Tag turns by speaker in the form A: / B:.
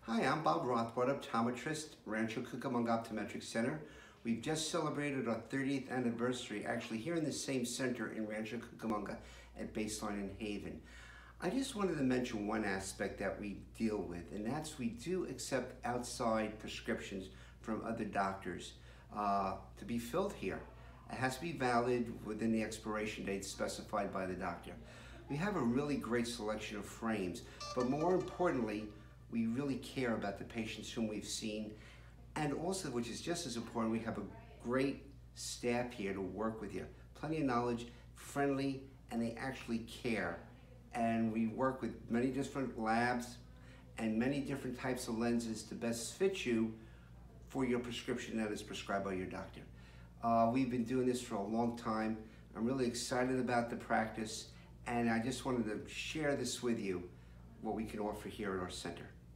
A: Hi, I'm Bob Rothbard, optometrist, Rancho Cucamonga Optometric Center. We've just celebrated our 30th anniversary, actually here in the same center in Rancho Cucamonga at Baseline in Haven. I just wanted to mention one aspect that we deal with, and that's we do accept outside prescriptions from other doctors to be filled here. It has to be valid within the expiration date specified by the doctor. We have a really great selection of frames, but more importantly, we really care about the patients whom we've seen, and also, which is just as important, we have a great staff here to work with you. Plenty of knowledge, friendly, and they actually care. And we work with many different labs and many different types of lenses to best fit you for your prescription that is prescribed by your doctor. We've been doing this for a long time. I'm really excited about the practice, and I just wanted to share this with you, what we can offer here at our center.